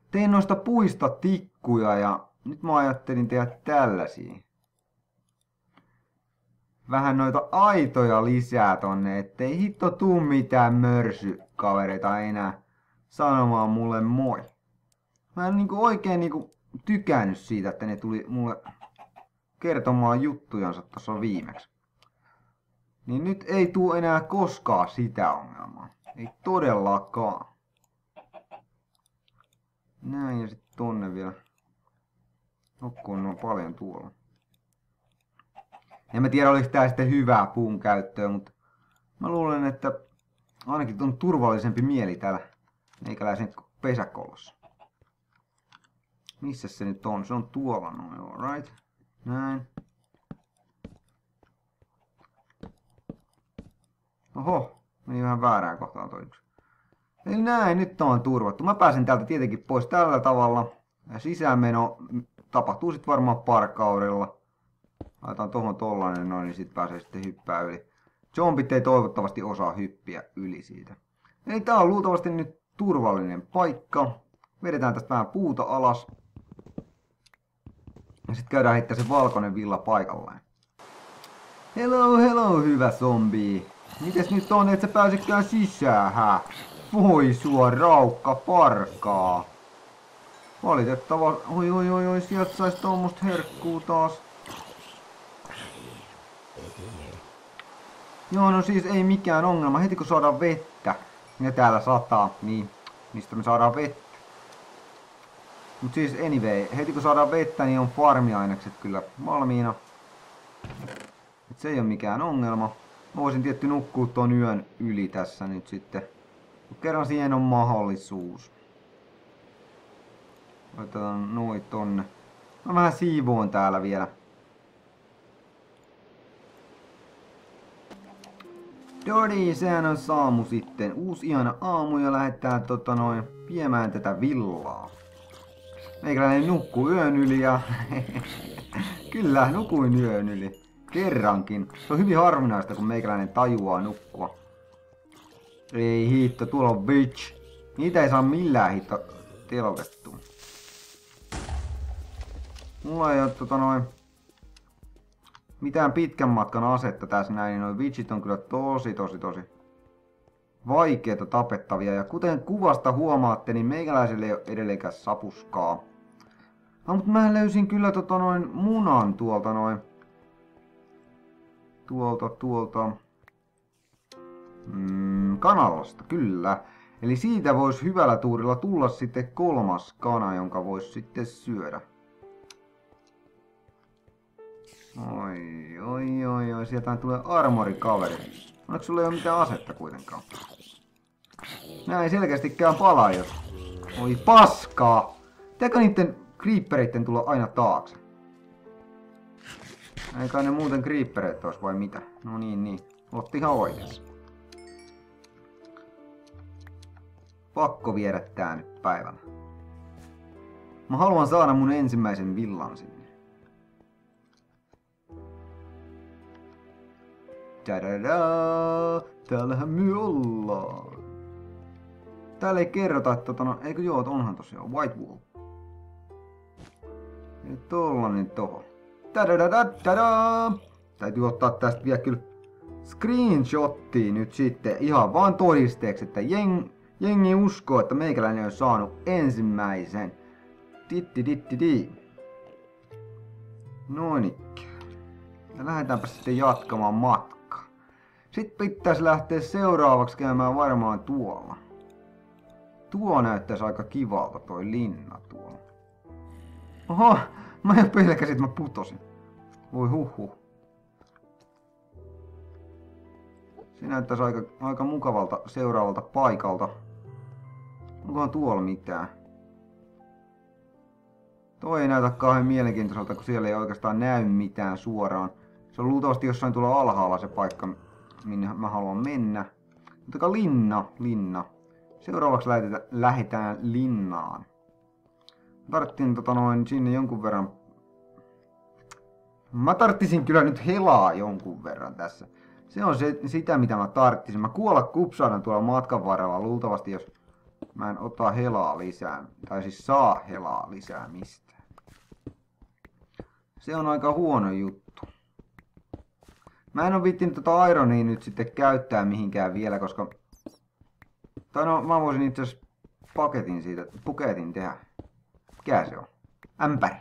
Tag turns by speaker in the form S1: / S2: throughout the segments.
S1: Tein noista puista tikkuja ja nyt mä ajattelin tehdä tällaisia. Vähän noita aitoja lisää tonne, ettei hitto tuu mitään mörsykavereita enää sanomaan mulle moi. Mä en oikein tykännyt siitä, että ne tuli mulle kertomaan juttujansa tossa viimeksi. Niin nyt ei tuu enää koskaan sitä ongelmaa. Ei todellakaan. Näin ja sit tonne vielä. Nokkuun on paljon tuolla. En mä tiedä oliko tää sitten hyvää puun käyttöä, mutta mä luulen, että ainakin on turvallisempi mieli täällä meikäläisen pesäkolossa. Missä se nyt on? Se on tuolla noin, alright. Näin. Oho, meni vähän väärään kohtaan toi yksi. Eli näin, nyt on turvattu. Mä pääsen täältä tietenkin pois tällä tavalla. Ja sisäänmeno tapahtuu sit varmaan parkaudella. Laitetaan tohon tollanen noin, niin sit pääsee sitten hyppää yli. Zombit ei toivottavasti osaa hyppiä yli siitä. Eli tää on luultavasti nyt turvallinen paikka. Vedetään tästä vähän puuta alas. Ja sit käydään heittää se valkoinen villa paikalleen. Hello, hello, hyvä zombi. Mites nyt on, et sä pääsekään sisään, hä? Voi sua raukka parkaa. Valitettava. Oi, sieltä sais tommosta herkkuu taas. Joo, no siis ei mikään ongelma. Heti kun saadaan vettä, ja täällä sataa, niin mistä me saadaan vettä. Mut siis anyway, heti kun saadaan vettä, niin on farmiainekset kyllä valmiina. Et se ei ole mikään ongelma. Mä voisin tietty nukkua ton yön yli tässä nyt sitten. Mut kerran siihen on mahdollisuus. Laitetaan noit tonne. Mä vähän siivoon täällä vielä. Dodi, sehän on saamu sitten. Uusi ihana aamu ja lähdetään viemään tätä villaa. Meikäläinen nukkuu yön yli ja kyllä, nukuin yön yli. Kerrankin. Se on hyvin harvinaista, kun meikäläinen tajuaa nukkua. Ei hitto, tuolla on bitch. Niitä ei saa millään hitto telotettua. Mulla ei oo mitään pitkän matkan asetta tässä näin, niin noi witchit on kyllä tosi vaikeeta tapettavia. Ja kuten kuvasta huomaatte, niin meikäläiselle ei ole edelleenkään sapuskaa. No, mutta mä löysin kyllä munan tuolta kanalasta, kyllä. Eli siitä voisi hyvällä tuurilla tulla sitten kolmas kana, jonka voisi sitten syödä. Oi, sieltä tulee armorikaveri. Onneksi sulla ei ole mitään asetta kuitenkaan. Nää ei selkeästikään palaa jos. Oi paskaa! Pitääkö niitten creepereitten tulla aina taakse? Eikä ne muuten creepereet ois vai mitä? No niin. Otti ihan oikeassa. Pakko viedä tää nyt päivällä. Mä haluan saada mun ensimmäisen villan sinne. Tadadaa! Täällähän me ollaan. Täällä ei kerrota, että eikö joo, onhan tosiaan White Wall. Ja tollanen toho. Tadadadadadaa! Täytyy ottaa tästä vielä kyllä screenshottia nyt sitten ihan vaan todisteeksi, että jengi uskoo, että meikäläinen on saanut ensimmäisen. Titti. Noinikki. Ja lähdetäänpä sitten jatkamaan matkaa. Sitten pitäisi lähteä seuraavaksi käymään varmaan tuolla. Tuo näyttäisi aika kivalta toi linna tuolla. Oho, mä jo pelkäsin, että mä putosin. Voi huhhuh. Se näyttäisi aika mukavalta seuraavalta paikalta. Onkohan tuolla mitään? Toi ei näytä kauhean mielenkiintoiselta, kun siellä ei oikeastaan näy mitään suoraan. Se on luultavasti jossain tuolla alhaalla se paikka, minne mä haluan mennä. Mutta linna. Seuraavaksi lähdetään linnaan. Tarttin sinne jonkun verran. Mä tarttisin kyllä nyt helaa jonkun verran tässä. Se on sitä mitä mä tarttisin. Mä kuolla kupsaadan tuolla matkan varrella luultavasti jos Mä en ota helaa lisää, tai siis saa helaa lisää mistään. Se on aika huono juttu. Mä en oo viittinyt tota ironia nyt sitten käyttää mihinkään vielä, koska... Tai no, mä voisin itse asiassa puketin tehdä. Mikä se on? Ämpäri.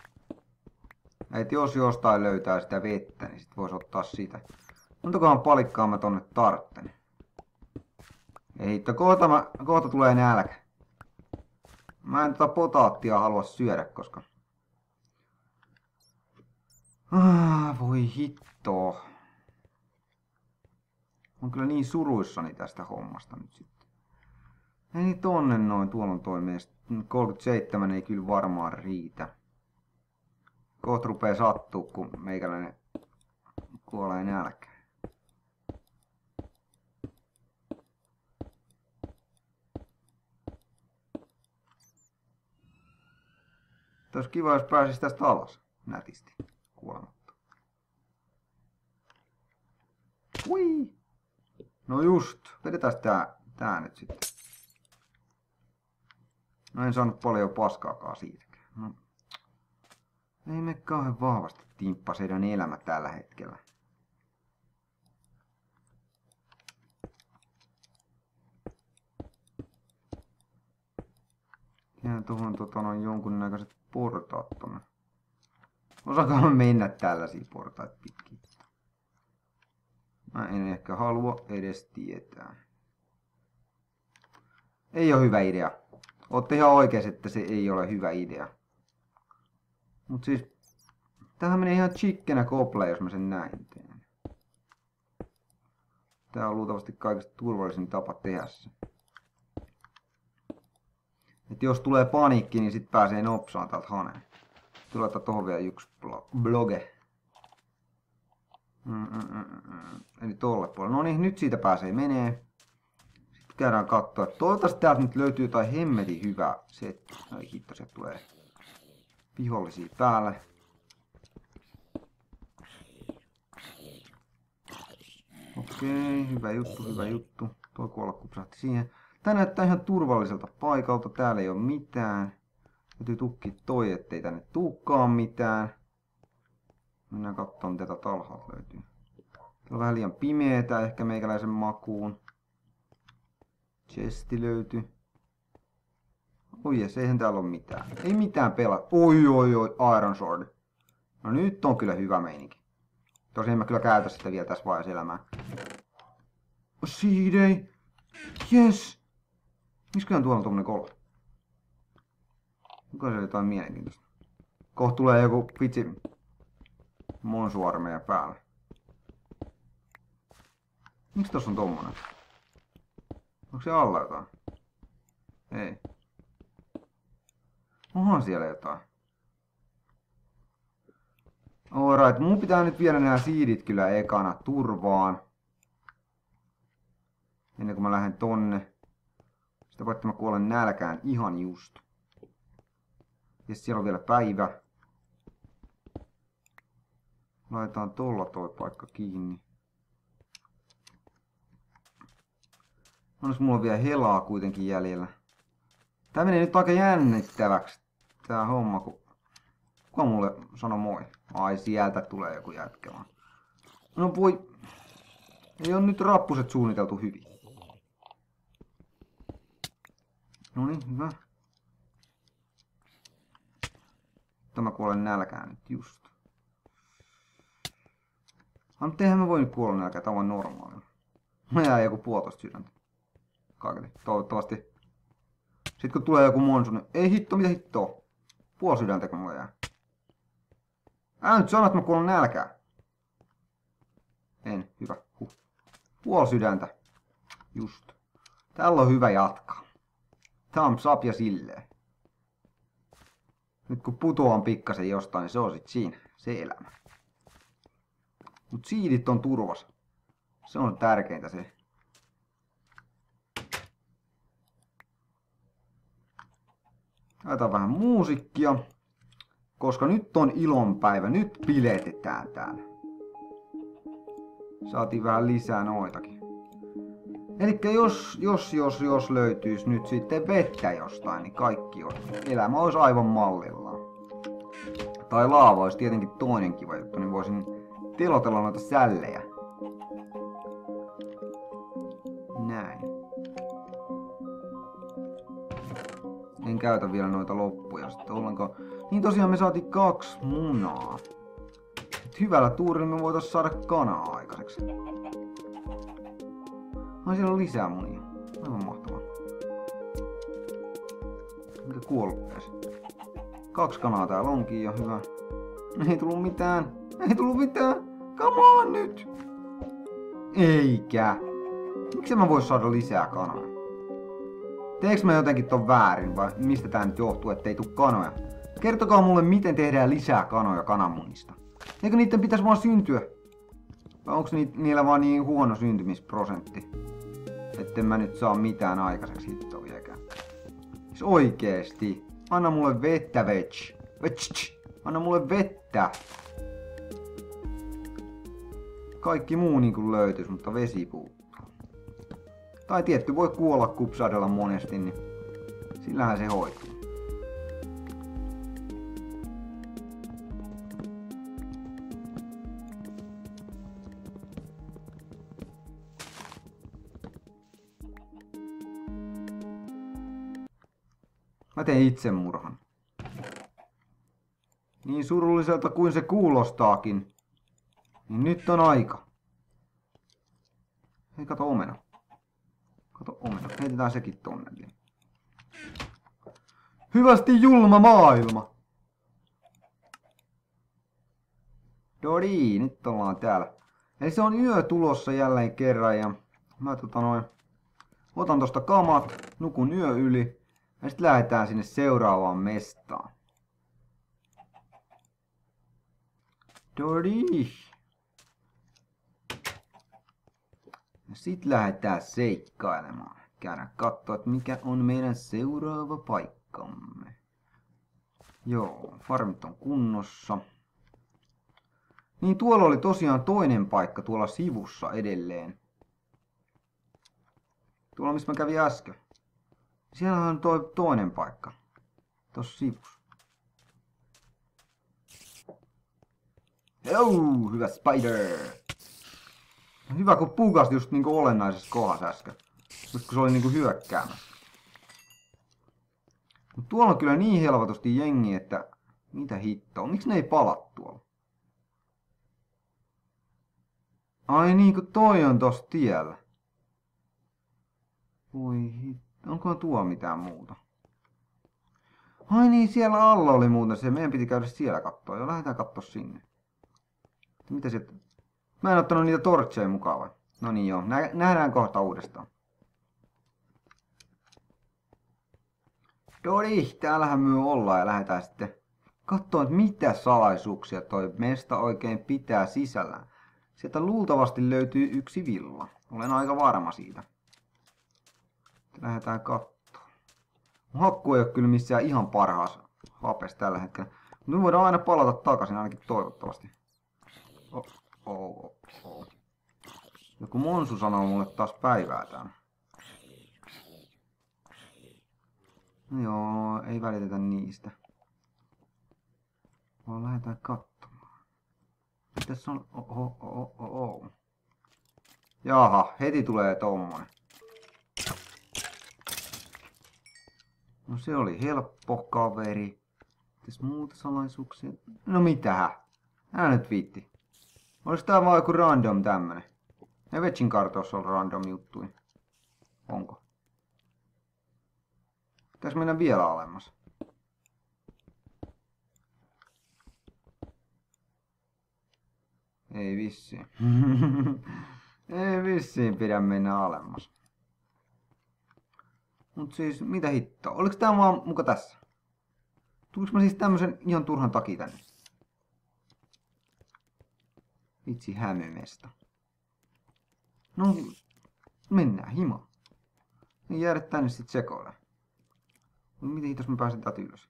S1: Et jos jostain löytää sitä vettä, niin sit vois ottaa sitä. Montakohan palikkaa mä tonne tartten. Ei hitto, kohta tulee nälkä. Mä en tota potaattia halua syödä, koska... voi hitto. On kyllä niin suruissani tästä hommasta nyt sitten. Ei niin tonne noin, tuolla on toi meistä. 37 ei kyllä varmaan riitä. Kohta rupee sattuu, kun meikäläinen kuolee nälkään. Olisi kiva, jos pääsis tästä alas nätisti kuolematta. Hui! No just, vedetään tää nyt sitten. No en saanut paljon paskaakaan siitäkään. No. Ei me kauhean vahvasti timppa seidän elämä tällä hetkellä. Tehdään tuohon jonkunnäköiset portaat tonne. Osaakaan mennä tällaisia portaita pitkin. Mä en ehkä halua edes tietää. Ei ole hyvä idea. Ootte ihan oikees, että se ei ole hyvä idea. Mut siis... Tämähän menee ihan chickenä kople, jos mä sen näin teen. Tää on luultavasti kaikista turvallisin tapa tehdä se. Et jos tulee paniikki, niin sit pääsee nopsaan täältä haneen. Tulee tohon vielä yksi bloge. Eli tolle puolelle. No niin, nyt siitä pääsee menee. Sitten käydään katsoa. Toivottavasti täältä nyt löytyy jotain hemmetin hyvää setti. Ai hitto, sieltä tulee vihollisia päälle. Okei, hyvä juttu, hyvä juttu. Tuo kuolla kupsahti siihen. Tää näyttää ihan turvalliselta paikalta. Täällä ei oo mitään. Täytyy tukkia toi, ettei tänne tuukkaan mitään. Mennään katsomaan, mitä täältä alhaalta löytyy. Täällä on vähän liian pimeetä ehkä meikäläisen makuun. Chesti löytyy. Oi jes, eihän täällä ole mitään. Ei mitään pelata. Oi, Iron Sword. No nyt on kyllä hyvä meininki. Tosin en mä kyllä käytä sitä vielä tässä vaiheessa elämää. Siidei. Jes. Misköhän tuolla on tommonen kolo? Onko se jotain mielenkiintoista? Kohta tulee joku vitsi monsuarmeja päälle. Miksi tossa on tommonen? Onko se alla jotain? Ei. Onhan siellä jotain. Alright, mun pitää nyt viedä nämä siidit kyllä ekana turvaan. Ennen kuin mä lähden tonne. Sitä vaikka mä kuolen nälkään ihan just. Ja siellä on vielä päivä. Laitetaan tolla toi paikka kiinni. Onnes mulla on vielä helaa kuitenkin jäljellä. Tää menee nyt aika jännittäväksi tää homma, kun... Kuka mulle sanoi moi? Ai sieltä tulee joku jätkä vaan. No voi... Ei on nyt rappuset suunniteltu hyvin. Noniin, hyvä. Tämä kuolen nälkään nyt just. Mutta eihän mä voi nyt kuolla nälkään, tää on normaali. Mä jää joku 1,5 sydäntä. Kaiketi, toivottavasti. Sitten kun tulee joku monsu, niin ei hitto, mitä hittoa. 0,5 sydäntä kun mulla jää. Älä nyt sano, että mä kuolen nälkään. En, hyvä. 0,5 sydäntä. Just. Täällä on hyvä jatkaa. Thumbs up ja silleen. Nyt kun putoan pikkasen jostain, niin se on sit siinä. Se elämä. Mut siidit on turvassa. Se on tärkeintä se. Laitetaan vähän musiikkia. Koska nyt on ilonpäivä. Nyt biletetään täällä. Saatiin vähän lisää noitakin. Elikkä jos löytyisi nyt sitten vettä jostain, niin kaikki on. Elämä olisi aivan mallillaan. Tai laava olisi tietenkin toinen kiva juttu, niin voisin tilotella noita sällejä. Näin. En käytä vielä noita loppuja sitten ollenkaan. Niin tosiaan me saatiin 2 munaa. Hyvällä tuurilla me voitais saada kanaa aikaiseksi. Ai siellä on lisää munia. Aivan mahtavaa. Mikä kuollut edes? 2 kanaa täällä onkin ja hyvä. Ei tullut mitään. Ei tullut mitään. Come on nyt. Eikä. Miksi mä vois saada lisää kanaa? Teekö mä jotenkin ton väärin vai mistä tää nyt johtuu, ettei tuu kanoja? Kertokaa mulle miten tehdään lisää kanoja kananmunista. Eikö niitten pitäisi vaan syntyä? Vai onks niillä vaan niin huono syntymisprosentti? Etten mä nyt saa mitään aikaiseksi hittoa vieläkään. Siis oikeesti. Anna mulle vettä, vetch. Anna mulle vettä. Kaikki muu niinku löytyis, mutta vesi puuttuu. Tai tietty voi kuolla kupsahdella monesti, niin sillähän se hoituu. Mä tein itsemurhan. Niin surulliselta kuin se kuulostaakin, niin nyt on aika. Hei, kato omena. Kato omena. Heitetään sekin tonne vielä. Hyvästi julma maailma! Dori, nyt ollaan täällä. Eli se on yö tulossa jälleen kerran ja mä otan tosta kamat, nukun yö yli ja sitten lähdetään sinne seuraavaan mestaan. Dori! Ja sit lähdetään seikkailemaan. Käydään kattoo, että mikä on meidän seuraava paikkamme. Joo, farmit on kunnossa. Niin tuolla oli tosiaan toinen paikka tuolla sivussa edelleen. Tuolla missä mä kävin äsken. Siellä on toinen paikka. Tossa sivussa. Joo, hyvä spider! Hyvä kun puukasti just niinku olennaisessa kohdassa äsken. Just kun se oli niinku hyökkäämässä. Mut tuolla on kyllä niin helvatusti jengi, että mitä hittoa. Miksi ne ei pala tuolla? Ai niin kun toi on tossa tiellä. Voi hitto. Onko tuo mitään muuta? Ai niin siellä alla oli muuten se. Meidän piti käydä siellä kattoo. Jo lähdetään kattoo sinne. Mitä sieltä? Mä en ottanut niitä torcheja mukaan vai? No niin joo. Nähdään kohta uudestaan. Dori, täällähän me ollaan ja lähdetään sitten katsomaan, että mitä salaisuuksia toi mesta oikein pitää sisällään. Sieltä luultavasti löytyy yksi villa. Olen aika varma siitä. Lähdetään katsomaan. Hakku ei ole kyllä missään ihan parhaassa hapessa tällä hetkellä. Mutta me voidaan aina palata takaisin, ainakin toivottavasti. Joku Monsu sanoo mulle taas päivää täällä. Joo, ei välitetä niistä. Vaan lähdetään katsomaan. Mitäs on? Jaha, heti tulee tommonen. No se oli helppo kaveri. Mitäs muuta salaisuuksia? No mitähän? Älä nyt viitti. Olis tää vaan joku random tämmönen? Ja Vetsin kartoissa on random juttui. Onko? Pitäis mennä vielä alemmas. Ei vissiin. Ei vissiin pidä mennä alemmas. Mut siis, mitä hittoa? Oliks tää vaan muka tässä? Tuliks mä siis tämmösen ihan turhan takia tänne? Vitsi hämymesta. No, mennään himaan. Ei jäädä tänne sit sekoille. Miten hitos mä pääsen täältä ylös?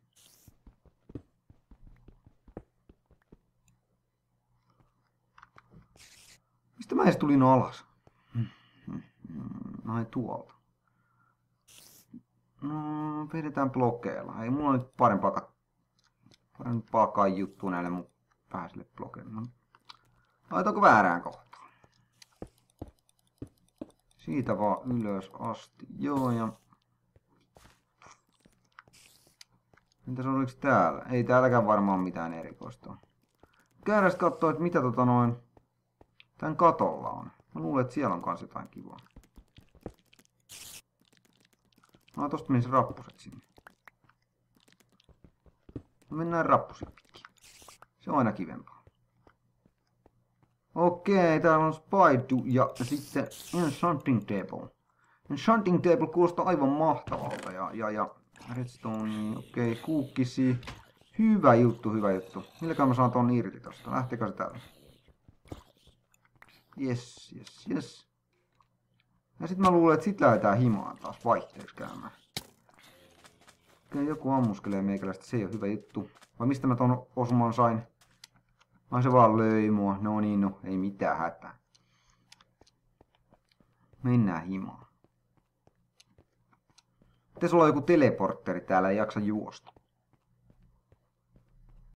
S1: Mistä mä edes tulin alas? noin tuolta. No, vedetään blokeilla. Ei mulla on nyt parempaa juttua näille mun vähäisille blokeille. No, laitoinko väärään kohtaan? Siitä vaan ylös asti. Joo, ja... Entäs oliko täällä? Ei täälläkään varmaan mitään erikoista. Käydään kattoo, että mitä tän katolla on. Mä luulen, että siellä on kans jotain kivaa. No, tosta menis rappuset sinne. No, mennään rappuset pitkin. Se on aina kivempaa. Okei, täällä on Spaidu ja sitten Enchanting Table. Enchanting Table kuulostaa aivan mahtavalta ja Redstone, okei, kuukkisi. Hyvä juttu, hyvä juttu. Milläkään mä saan ton irti tosta? Lähteekö se täällä? Yes. Ja sit mä luulen, että sit lähdetään himaan taas vaihteeksi käymään. Okei, joku ammuskelee meikäläistä, se ei ole hyvä juttu. Vai mistä mä ton osuman sain? Ai se vaan löi mua. No niin, no ei mitään hätää. Mennään himaan. Miten sulla on joku teleportteri täällä, ei jaksa juosta?